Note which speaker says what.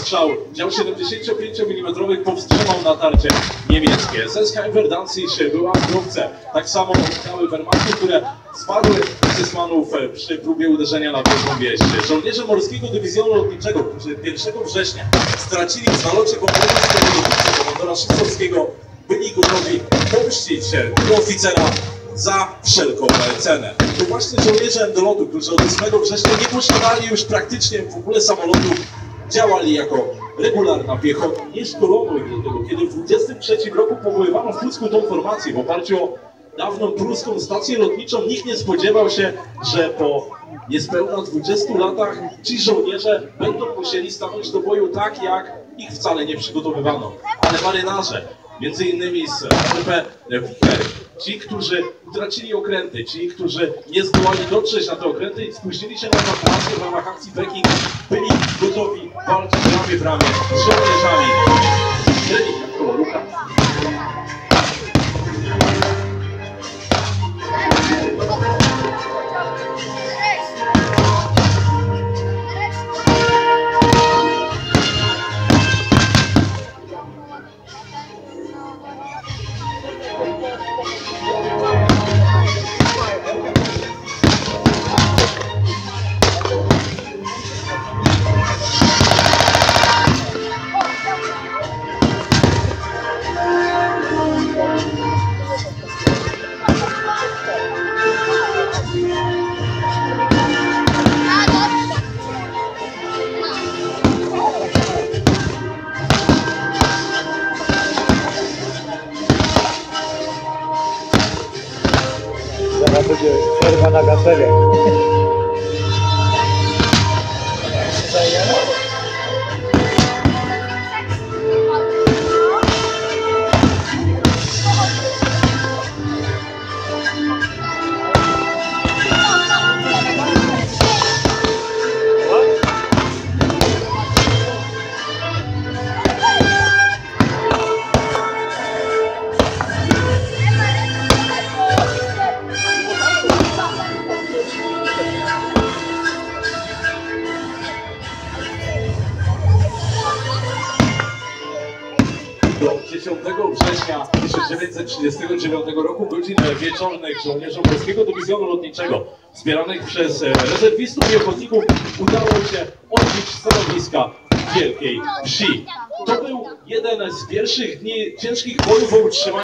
Speaker 1: ostrzał dział 75 mm powstrzymał natarcie niemieckie. Ze Skyverdancy była w grupce. Tak samo oddały Wehrmachtu, które spadły z Sysmanów przy próbie uderzenia na Wielką Wieś. Żołnierze Morskiego Dywizjonu Lotniczego, którzy 1 września stracili w nalocie komandorskiego dowódcę komandora Szybkowskiego, byli gotowi pomścić tego oficera za wszelką cenę. To właśnie żołnierze Endolotu, którzy od 8 września nie posiadali już praktycznie w ogóle samolotów, działali jako regularna piechota, nieszkolona do tego. Kiedy w 23 roku powoływano w Pucku tą formację w oparciu o dawną pruską stację lotniczą, nikt nie spodziewał się, że po niespełna 20 latach ci żołnierze będą musieli stanąć do boju tak, jak ich wcale nie przygotowywano. Ale marynarze, między innymi z AWP Wicher, ci, którzy utracili okręty, ci, którzy nie zdołali dotrzeć na te okręty i spóźnili się na ewakuację w ramach akcji Peking, byli gotowi walczyć ramię w ramię z żołnierzami. Trening jak kolorucha.
Speaker 2: Zaraz będzie przerwa na gazelę.
Speaker 1: Do 10 września 1939 roku godzin wieczornych żołnierzom Morskiego Dywizjonu Lotniczego wspieranych przez rezerwistów i ochotników udało się odbić stanowiska Wielkiej Wsi. To był jeden z pierwszych dni ciężkich bojów o utrzymanie